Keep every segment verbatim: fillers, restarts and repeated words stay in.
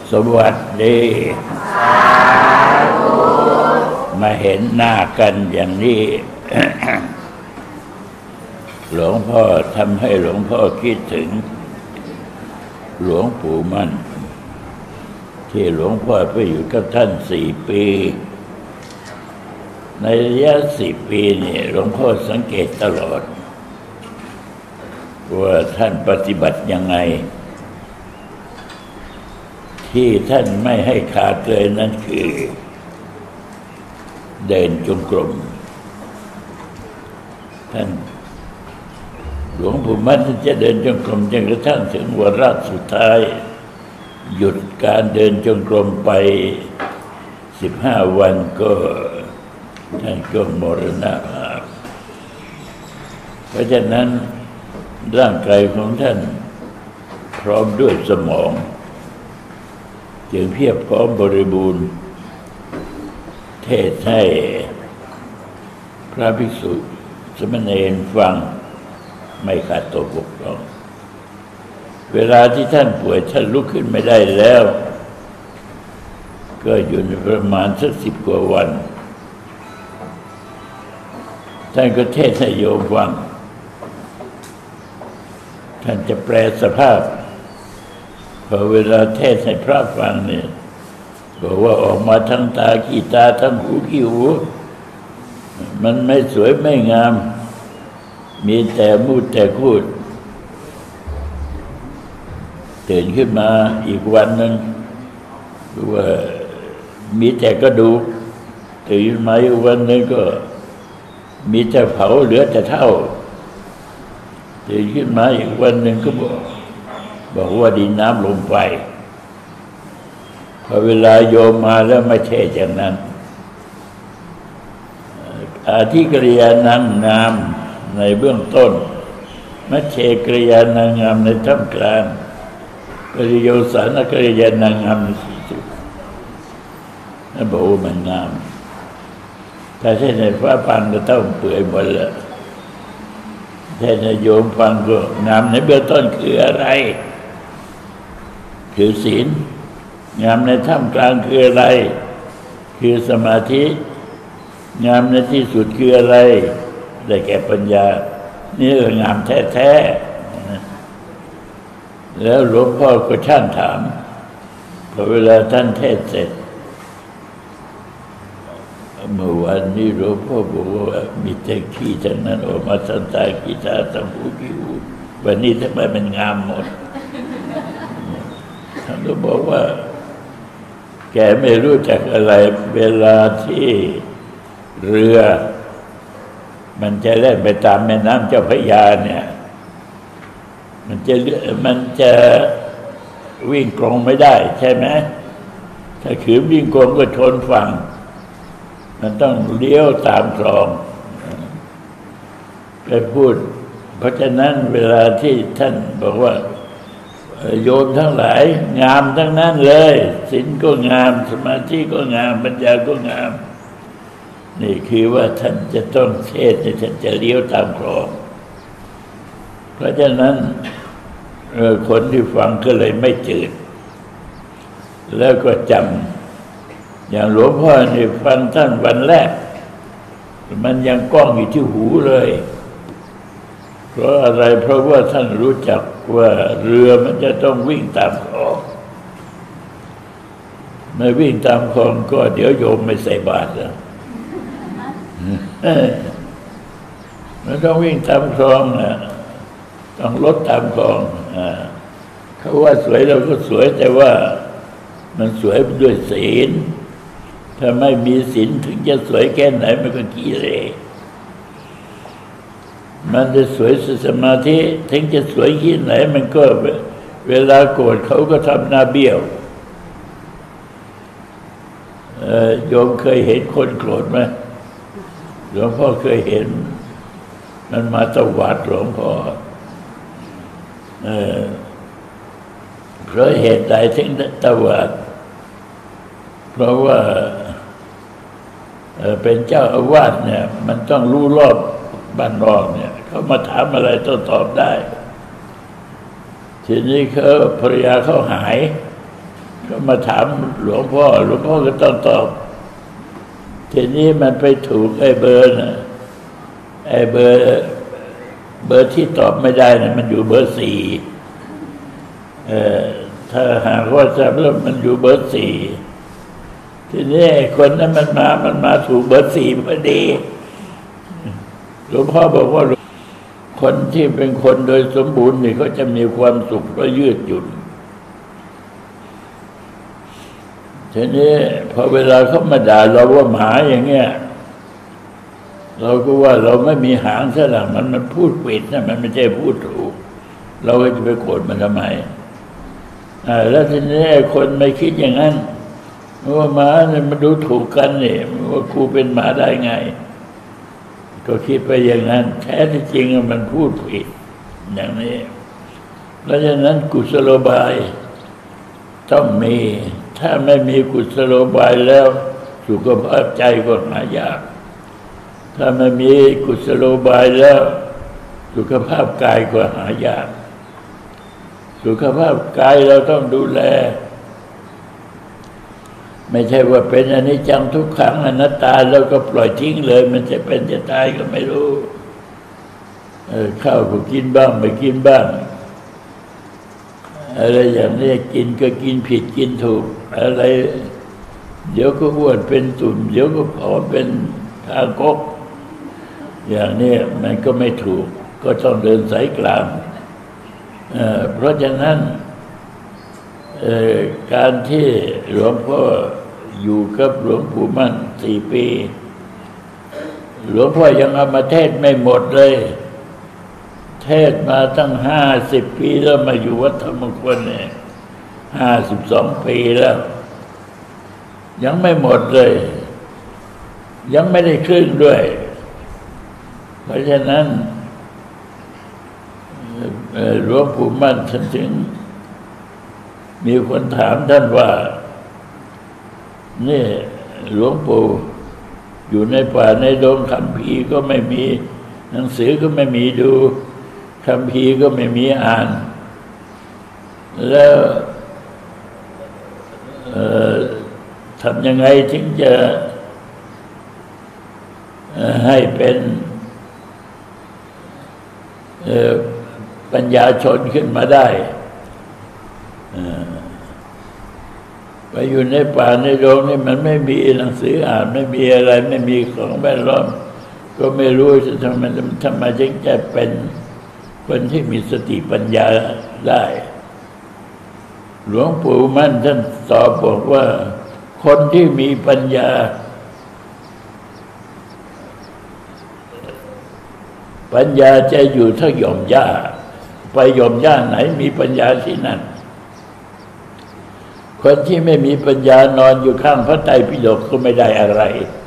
สวัสดีมาเห็นหน้ากันอย่างนี้ หลวงพ่อทำให้หลวงพ่อคิดถึงหลวงปู่มั่นที่หลวงพ่อไปอยู่กับท่านสี่ปีในระยะสี่ปีนี่หลวงพ่อสังเกตตลอดว่าท่านปฏิบัติยังไงที่ท่านไม่ให้ขาดเลยนั่นคือเดินจงกรมท่านหลวงปู่มั่นท่านจะเดินจงกรมจนกระทั่งถึงวาระสุดท้ายหยุดการเดินจงกรมไปสิบห้าวันก็ท่านก็มรณภาพเพราะฉะนั้นร่างกายของท่านพร้อมด้วยสมองจึงเพียบพร้อมบริบูรณ์เทศให้พระภิกษุสมณเณรฟังไม่ขาดตกบกพร่องเวลาที่ท่านป่วยท่านลุกขึ้นไม่ได้แล้วก็อยู่ในประมาณสักสิบกว่าวันท่านก็เทศให้โยมฟังท่านจะแปลสภาพพอเวลาเทศให้พระฟังเนี่ยบอกว่าออกมาทั้งตาขี้ตาทั้งหูขี้หูมันไม่สวยไม่งามมีแต่มูดแต่คูดตื่นขึ้นมาอีกวันหนึ่งว่ามีแต่กระดูกตื่นมาอีกวันหนึ่งก็มีแต่เผาเหลือแต่เท่าตื่นขึ้นมาอีกวันหนึ่งก็บอกบอกว่าดินน้ำลมไฟพอเวลาโยมมาแล้วไม่ใช่อย่างนั้นอาทิกริยานางงามในเบื้องต้นมัชเชกริยานางงามในท่ามกลางกริโยสานกริยานางงามในที่สุดนั่นบอกว่ามันงามถ้าใช่ในฟ้าฟังก็ต้องเปื่อยหมดแล้วถ้าในโยมฟังก็งามในเบื้องต้นคืออะไรคือศีลงามในท่ามกลางคืออะไรคือสมาธิงามในที่สุดคืออะไรได้แก่ปัญญานี่คืองามแท้ๆแล้วหลวงพ่อก็ช่างถามพอเวลาท่านเทศเสร็จเมื่อวันนี้หลวงพ่อบอกว่ามีแต่ขี้ทั้งนั้นออกมาทั้งตาขี้ตาทั้งหูขี้หูวันนี้ทำไมมันงามหมดท่านก็บอกว่าแกไม่รู้จักอะไรเวลาที่เรือมันจะเล่นไปตามแม่น้ำเจ้าพระยาเนี่ยมันจะมันจะวิ่งตรงไม่ได้ใช่ไหมถ้าขืนวิ่งตรงก็ชนฝั่งมันต้องเลี้ยวตามคลองไปพูดเพราะฉะนั้นเวลาที่ท่านบอกว่าโยมทั้งหลายงามทั้งนั้นเลยศีลก็งามสมาธิก็งามปัญญาก็งามนี่คือว่าท่านจะต้องเทศน์ท่านจะเลี้ยวตามคลองเพราะฉะนั้นคนที่ฟังก็เลยไม่จืดแล้วก็จำอย่างหลวงพ่อนี่ฟังท่านวันแรกมันยังก้องอยู่ที่หูเลยเพราะอะไรเพราะว่าท่านรู้จักว่าเรือมันจะต้องวิ่งตามคลองไม่วิ่งตามคลองก็เดี๋ยวโยมไม่ใส่บาตรแล้วมันต้องวิ่งตามคลองนะต้องลดตามคลองเขาว่าสวยเราก็สวยแต่ว่ามันสวยด้วยศีลถ้าไม่มีศีลถึงจะสวยแค่ไหนมันก็กิเลสมันจะสวยสมาธิถึงจะสวยที่ไหนมันก็เวลาโกรธเขาก็ทำหน้าเบี้ยวโยมเคยเห็นคนโกรธไหมหลวงพ่อเคยเห็นมันมาตวาดหลวงพ่อเออเพราะเหตุใดถึงตวาดเพราะว่าเป็นเจ้าอาวาสเนี่ยมันต้องรู้รอบบ้านนอกเนี่ยเขามาถามอะไรต้องตอบได้ทีนี้เขาภรรยาเขาหายก็มาถามหลวงพ่อหลวงพ่อก็ต้องตอบทีนี้มันไปถูกไอ้เบอร์นะไอ้เบอร์เบอร์ที่ตอบไม่ได้นะมันอยู่เบอร์สี่เอ่อถ้าหากว่าจำแล้วมันอยู่เบอร์สี่ทีนี้ไอ้คนนั้นมันมามันมาถูกเบอร์สี่พอดีหลวงพ่อบอกว่าคนที่เป็นคนโดยสมบูรณ์นี่เขาจะมีความสุขและยืดหยุ่นทีนี้พอเวลาเขามาด่าเราว่าหมาอย่างเงี้ยเราก็ว่าเราไม่มีหางซะละมันมันพูดผิดนะมันไม่ใช่พูดถูกเราก็จะไปโกรธมันทำไมอ่าแล้วทีนี้คนไม่คิดอย่างนั้นว่าหมาเนี่ยมันดูถูกกันนี่ว่าครูเป็นหมาได้ไงก็คิดไปอย่างนั้นแท้ที่จริงมันพูดผิดอย่างนี้เพราะฉะนั้นกุศโลบายต้องมีถ้าไม่มีกุศโลบายแล้วสุขภาพใจก็หายากถ้าไม่มีกุศโลบายแล้วสุขภาพกายก็หายากสุขภาพกายเราต้องดูแลไม่ใช่ว่าเป็นอนิจจังทุกขังอนัตตาแล้วก็ปล่อยทิ้งเลยมันจะเป็นจะตายก็ไม่รู้เออข้าวก็กินบ้างไม่กินบ้างอะไรอย่างนี้กินก็กินผิดกินถูกอะไรเดี๋ยวก็อ้วนเป็นตุ่มเดี๋ยวก็ผอมเป็นคางคกอย่างนี้มันก็ไม่ถูกก็ต้องเดินสายกลางเอ่อเพราะฉะนั้นเอ่อการที่หลวงพ่ออยู่กับหลวงปู่มั่นสี่ปีหลวงพ่อยังเอามาเทศไม่หมดเลยเทศมาตั้งห้าสิบปีแล้วมาอยู่วัดธรรมคลเนี่ยห้าสิบสองปีแล้วยังไม่หมดเลยยังไม่ได้ครึ่งด้วยเพราะฉะนั้นหลวงปู่มั่นท่านถึงมีคนถามท่านว่านี่หลวงปู่อยู่ในป่าในดงคัมภีร์ก็ไม่มีหนังสือก็ไม่มีดูคัมภีร์ก็ไม่มีอ่านแล้วทำยังไงถึงจะให้เป็นปัญญาชนขึ้นมาได้ไปอยู่ในป่าในดงนี่มันไม่มีหนังสืออ่านไม่มีอะไรไม่มีของแวดล้อมก็ไม่รู้จะทำไมทำไมจึงจะเป็นคนที่มีสติปัญญาได้หลวงปู่มั่นท่านตอบบอกว่าคนที่มีปัญญาปัญญาจะอยู่ถ้าหย่อมหญ้าไปหย่อมหญ้าไหนมีปัญญาที่นั่นคนที่ไม่มีปัญญานอนอยู่ข้างพระไตรปิฎกก็ไม่ได้อะไร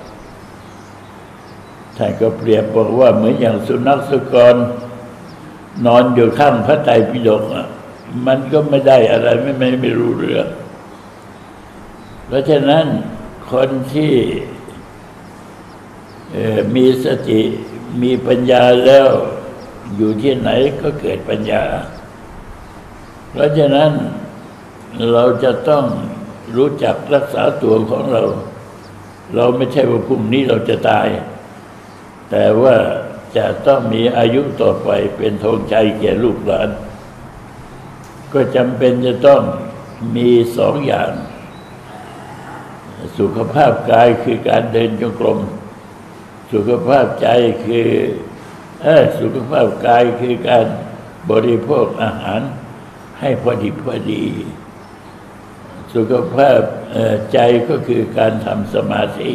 ท่านก็เปรียบบอกว่าเหมือนอย่างสุนัขสุกรนอนอยู่ข้างพระไตรปิฎกอ่ะมันก็ไม่ได้อะไรไม่ไม่ไม่รู้เรื่องเพราะฉะนั้นคนที่มีสติมีปัญญาแล้วอยู่ที่ไหนก็เกิดปัญญาเพราะฉะนั้นเราจะต้องรู้จักรักษาตัวของเราเราไม่ใช่ว่าพรุ่งนี้เราจะตายแต่ว่าจะต้องมีอายุต่อไปเป็นธงชัยแก่ลูกหลานก็จำเป็นจะต้องมีสองอย่างสุขภาพกายคือการเดินจงกรมสุขภาพใจคือเออสุขภาพกายคือการบริโภคอาหารให้พอดีพอดีสุขภาพใจก็คือการทำสมาธิ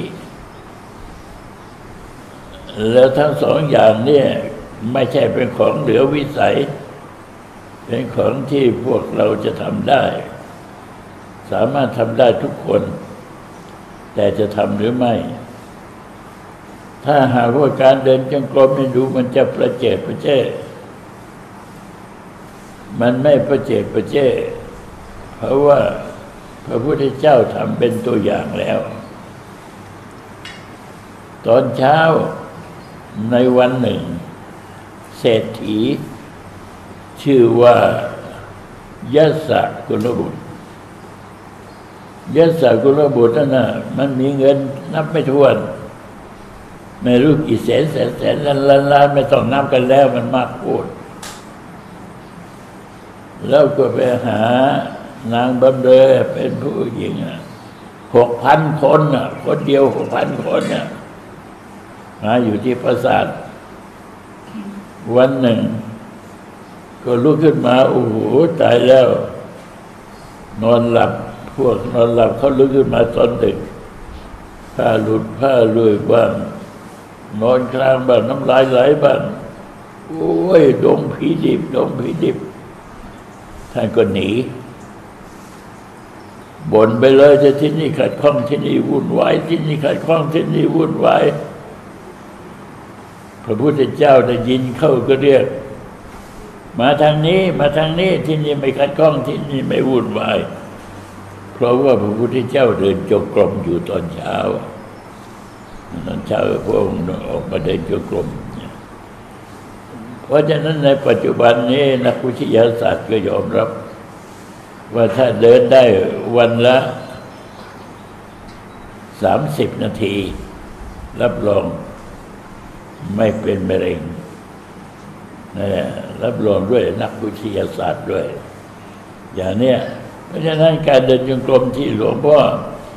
แล้วทั้งสองอย่างเนี่ยไม่ใช่เป็นของเหลือวิสัยเป็นของที่พวกเราจะทำได้สามารถทำได้ทุกคนแต่จะทำหรือไม่ถ้าหากว่าการเดินจงกรมไม่ดูมันจะประเจิดประเจ้มันไม่ประเจิดประเจ้เพราะว่าพระพุทธเจ้าทำเป็นตัวอย่างแล้วตอนเช้าในวันหนึ่งเศรษฐีชื่อว่ายสกุลบุตรยศกุลบุตรนั่นน่ะมันมีเงินนับไม่ถ้วนไม่รู้กี่แสนแสนแสนล้านล้านล้านไม่ต้องนับกันแล้วมันมากพูดแล้วก็ไปหานางบำเรอเป็นผู้หญิงหกพันคนน่ะคนเดียวหกพันคนน่ะมาอยู่ที่ปราสาทวันหนึ่งก็ลุกขึ้นมาโอ้โหตายแล้วนอนหลับพวกนอนหลับเขาลุกขึ้นมาตอนดึกผ้าหลุดผ้าลุยบ้างนอนกลางบ้างน้ำลายไหลบ้างโอ้ยดงผีดิบดงผีดิบท่านก็หนีบ่นไปเลยจะที่นี่ขัดข้องที่นี่วุ่นวายที่นี่ขัดข้องที่นี่วุ่นวายพระพุทธเจ้าได้ยินเข้าก็เรียกมาทางนี้มาทางนี้ที่นี่ไม่ขัดข้องที่นี่ไม่วุ่นวายเพราะว่าพระพุทธเจ้าเดินจงกรมอยู่ตอนเช้าตอนเช้าพระองค์ออกมาเดินจงกรมเพราะฉะนั้นในปัจจุบันนี้นักวิทยาศาสตร์ก็ยอมรับว่าถ้าเดินได้วันละสามสิบนาทีรับรองไม่เป็นมะเร็งนะรับรองด้วยนักวิทยาศาสตร์ด้วยอย่างเนี้ยเพราะฉะนั้นการเดินจงกรมที่หลวงพ่อ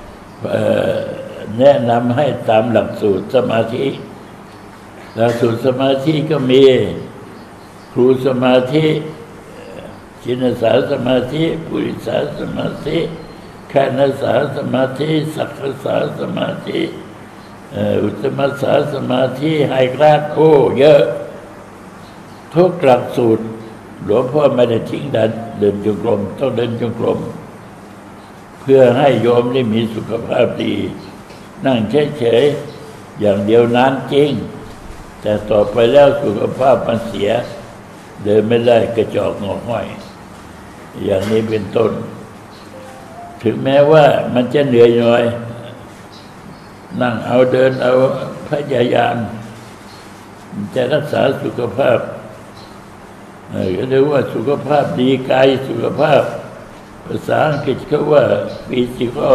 แนะนำให้ตามหลักสูตรสมาธิหลักสูตรสมาธิก็มีครูสมาธิชินสาสมาธิปุริสาสมาธิคานสาสมาธิสักขสาสมาธิอุตตมสาสมาธิไฮกราดโอ้เยอะทุกหลักสูตรหลวงพ่อไม่ได้ทิ้งดันเดินจงกรมต้องเดินจงกรมเพื่อให้โยมได้มีสุขภาพดีนั่งเฉยๆอย่างเดียวนานจริงแต่ต่อไปแล้วสุขภาพมันเสียเดินไม่ได้กระจอกงอห้อยอย่างนี้เป็นต้นถึงแม้ว่ามันจะเหนื่อยหน่อยนั่งเอาเดินเอาพยายามจะรักษาสุขภาพก็เรียกว่าสุขภาพดีกายสุขภาพภาษาอังกฤษเขาว่า physical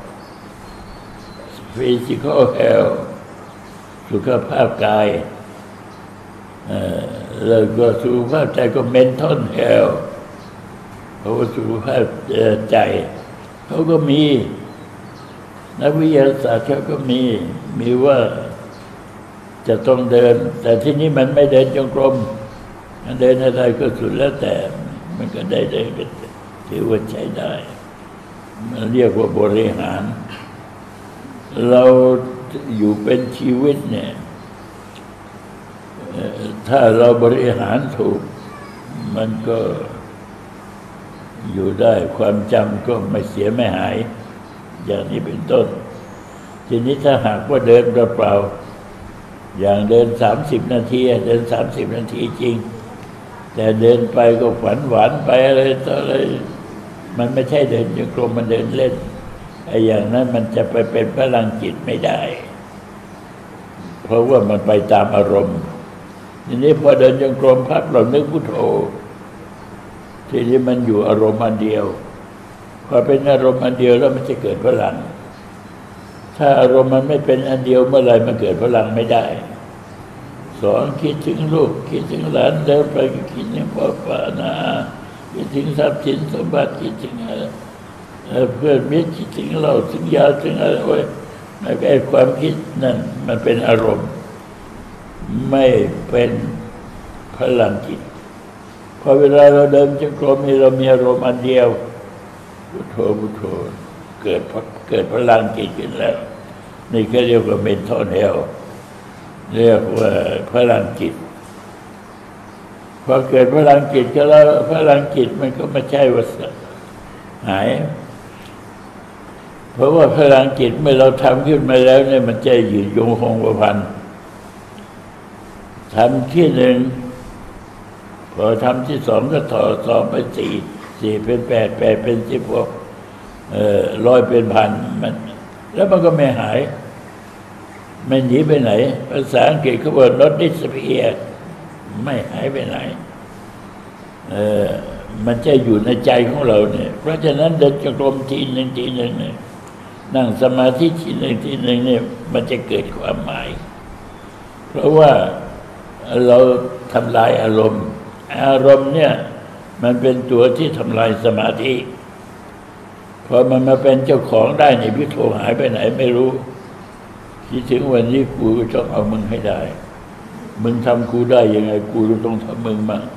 physical health สุขภาพกายแล้วก็สุขภาพใจก็ mental health เพราะว่าสุขภาพใจเขาก็มีนักวิทยาศาสตร์เขาก็มีมีว่าจะต้องเดินแต่ที่นี้มันไม่เดินจงกรมมันเดินอะไรก็สุดแล้วแต่มันก็ได้ได้ก็ถือว่าใช้ได้มันเรียกว่าบริหารเราอยู่เป็นชีวิตเนี่ยถ้าเราบริหารถูกมันก็อยู่ได้ความจำก็ไม่เสียไม่หายอย่างนี้เป็นต้นทีนี้ถ้าหากว่าเดินเปล่าๆอย่างเดินสามสิบนาทีเดินสามสิบนาทีจริงแต่เดินไปก็ฝันหวานไปอะไรต่ออะไรมันไม่ใช่เดินจงกรมมันเดินเล่นไอ้อย่างนั้นมันจะไปเป็นพลังจิตไม่ได้เพราะว่ามันไปตามอารมณ์ทีนี้พอเดินจงกรมพักเรานึกพุทโธทีนี้มันอยู่อารมณ์อันเดียวพอเป็นอารมณ์อันเดียวแล้วมันจะเกิดพลังถ้าอารมณ์มันไม่เป็นอันเดียวเมื่อไรมันเกิดพลังไม่ได้สอนคิดถึงลูกคิดถึงหลานเดินไปก็คิดถึงพ่อป้านาคิดถึงทรัพย์สินสมบัติคิดถึงเพื่อนมิตรคิดถึงเราถึงยาถึงอะไรไว้ไอ้ความคิดนั่นมันเป็นอารมณ์ไม่เป็นพลังจิตพอเวลาเราเดินจงกรมนี่เรามีอารมณ์อันเดียวพุทโธพุทโธเกิดเกิดพลังจิตขึ้นแล้วนี่ก็เรียกว่าเป็นท่อนแถวเรียกว่าพลังจิตพอเกิดพลังจิตก็แล้วพลังจิตมันก็ไม่ใช่ว่าหายเพราะว่าพลังจิตเมื่อเราทำขึ้นมาแล้วเนี่ยมันจะยืนยงคงกระพันทำที่หนึ่งพอทำที่สองก็ต่อสองไปสี่สี่เป็นแปดแปดเป็นสิบหกเอ่อร้อยเป็นพันมันแล้วมันก็ไม่หายมันหนีไปไหนภาษาอังกฤษเขาบอก not disappear ไม่หายไปไหนเออมันจะอยู่ในใจของเราเนี่ยเพราะฉะนั้นเดินจงกรมทีหนึ่งทีหนึ่งเนี่ยนั่งสมาธิทีหนึ่งทีหนึ่งเนี่ยมันจะเกิดความหมายเพราะว่าเราทำลายอารมณ์อารมณ์เนี่ยมันเป็นตัวที่ทำลายสมาธิพอมันมาเป็นเจ้าของได้ในพิโทหายไปไหนไม่รู้คิดถึงวันนี้กูก็ต้องเอามึงให้ได้มึงทำกูได้ยังไงกูต้องทำมึงมั่ง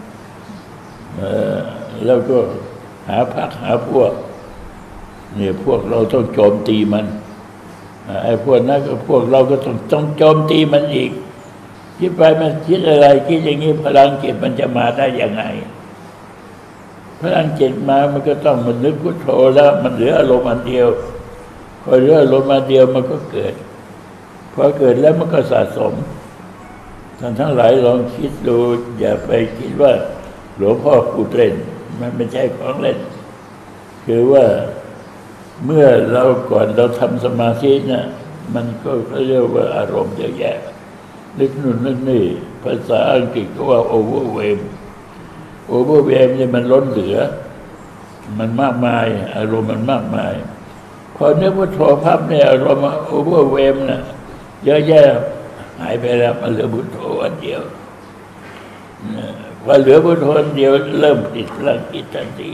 แล้วก็หาพรรคหาพวกเนี่ยพวกเราต้องโจมตีมันไอ้พวกนั้นก็พวกเราก็ต้องต้องโจมตีมันอีกคิดไปมันคิดอะไรคิดอย่างนี้พลังจิตมันจะมาได้ยังไงพลังจิตมามันก็ต้องมันนึกพุทโธแล้วมันเหลืออารมณ์อันเดียวพอเหลืออารมณ์อันเดียวมันก็เกิดพอเกิดแล้วมันก็สะสมท่านทั้งหลายลองคิดดูอย่าไปคิดว่าหลวงพ่อพูดเล่นมันไม่ใช่ของเล่นคือว่าเมื่อเราก่อนเราทำสมาธินะมันก็เรียกว่าอารมณ์เยอะแยะนึกนู่นนึกนี่ภาษาอังกฤษก็ว่า overwhelm overwhelm เนี่ยมันล้นเหลือมันมากมายอารมณ์มันมากมายพอนึกว่าโทพับเนี่ยอารมณ์ overwhelm น่ะเยอะแยะหายไปแล้วมันเหลือพุทโธอันเดียวพอเหลือพุทโธอันเดียวเริ่มติดพลังจิตทันที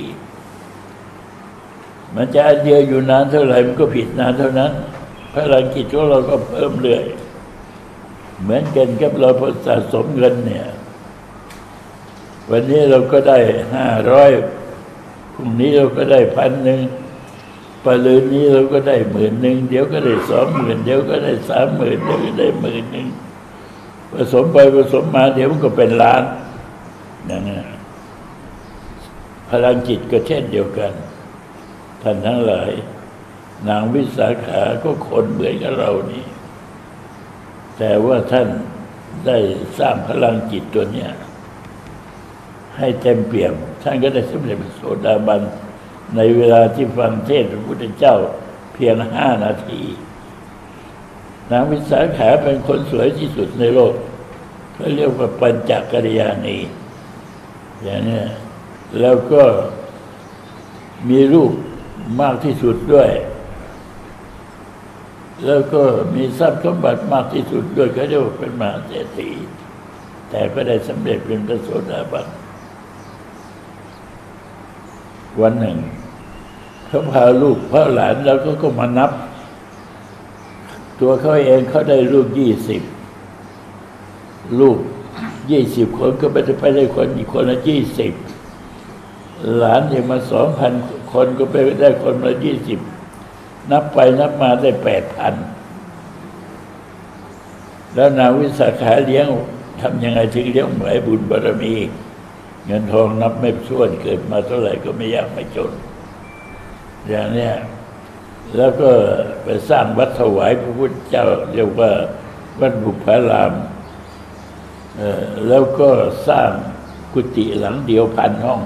มันจะอันเดียวอยู่นานเท่าไหร่มันก็ผิดนานเท่านั้นพลังจิตของเราก็เพิ่มเรื่อยเหมือนกันกับเราพอสะสมเงินเนี่ยวันนี้เราก็ได้ห้าร้อยพรุ่งนี้เราก็ได้พันหนึ่งปรืนนี้เราก็ได้หมื่นหนึ่งเดี๋ยวก็ได้สองหมื่นเดี๋ยวก็ได้สามหมื่นเดี๋ยวก็ได้หมื่นหนึ่งผสมไปผสมมาเดี๋ยวมันก็เป็นล้านนั่นนะพลังจิตก็เช่นเดียวกันท่านทั้งหลายนางวิสาขาก็คนเหมือนกับเรานี่แต่ว่าท่านได้สร้างพลังจิตตัวเนี้ยให้เต็มเปี่ยมท่านก็ได้สำเร็จเป็นโสดาบันในเวลาที่ฟังเทศน์พระพุทธเจ้าเพียงห้านาทีนางวิสาขาเป็นคนสวยที่สุดในโลกเขาเรียกว่าปัญจกัลยาณีอย่างนี้แล้วก็มีลูกมากที่สุดด้วยแล้วก็มีทรัพย์สมบัติมากที่สุดด้วยเขาเรียกว่าเป็นมหาเศรษฐีแต่ก็ได้สำเร็จเป็นพระโสดาบันวันหนึ่งเขาพาลูกพาหลานแล้วก็ก็มานับตัวเขาเองเขาได้ลูกยี่สิบลูกยี่สิบคนก็ไม่ได้ไปได้คนอีกคนละยี่สิบหลานอย่างมาสองพันคนก็ไปได้คนละยี่สิบนับไปนับมาได้แปดพันแล้วนางวิสาขาเลี้ยงทำยังไงถึงเลี้ยงไหวบุญบารมีเงินทองนับไม่ถ้วนเกิดมาเท่าไหร่ก็ไม่ยากไม่จนอย่างนี้แล้วก็ไปสร้างวัดถวายพระพุทธเจ้าเรียกว่าวัดบุพารามแล้วก็สร้างกุฏิหลังเดียวพันห้อง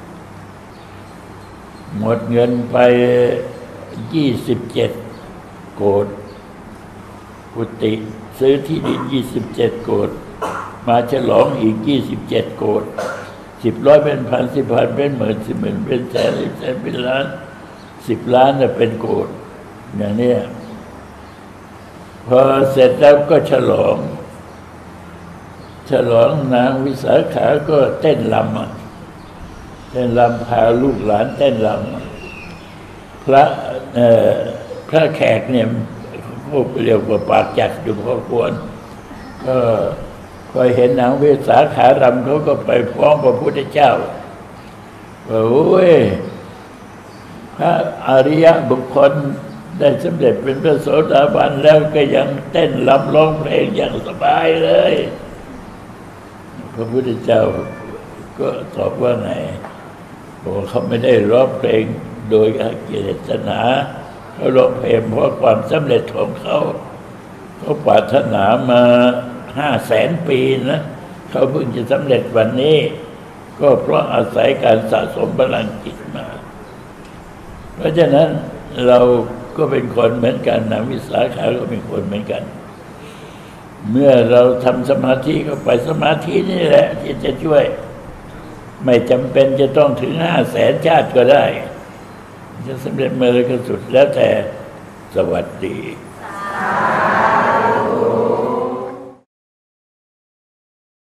หมดเงินไปยี่สิบเจ็ดโกฏกุฏิซื้อที่ดินยี่สิบเจ็ดโกฏมาฉลองอีกยี่สิบเจ็ดโกฏสิบร้อยเป็นพันสิบพันเป็นหมื่นสิบหมื่นเป็นแสนสิบแสนเป็นล้านสิบล้านน่ะเป็นโกฏอย่างนี้พอเสร็จแล้วก็ฉลองฉลองนางวิสาขาก็เต้นรำอ่ะเต้นรำพาลูกหลานเต้นรำพระเอ่อพระแขกเนี่ยพวกเรียกว่าปากจัดอยู่พอควรก็พอเห็นนางวิสาขารำเขาก็ไปฟ้องพระพุทธเจ้าว่าโอ้ยพระอริยบุคคลได้สำเร็จเป็นพระโสดาบันแล้วก็ยังเต้นรำร้องเพลงอย่างสบายเลยพระพุทธเจ้าก็ตอบว่าไงบอกเขาไม่ได้ร้องเพลงโดยเจตนาเขาร้องเพลงเพราะความสำเร็จของเขาเขาปรารถนามาห้าแสนปีนะเขาเพิ่งจะสำเร็จวันนี้ก็เพราะอาศัยการสะสมพลังจิตมาเพราะฉะนั้นเราก็เป็นคนเหมือนกันนางวิสาขาก็เป็นคนเหมือนกันเมื่อเราทำสมาธิเข้าไปสมาธินี่แหละที่จะช่วยไม่จำเป็นจะต้องถึงห้าแสนชาติก็ได้จะสำเร็จเมื่อไรก็สุดแล้วแต่สวัสดี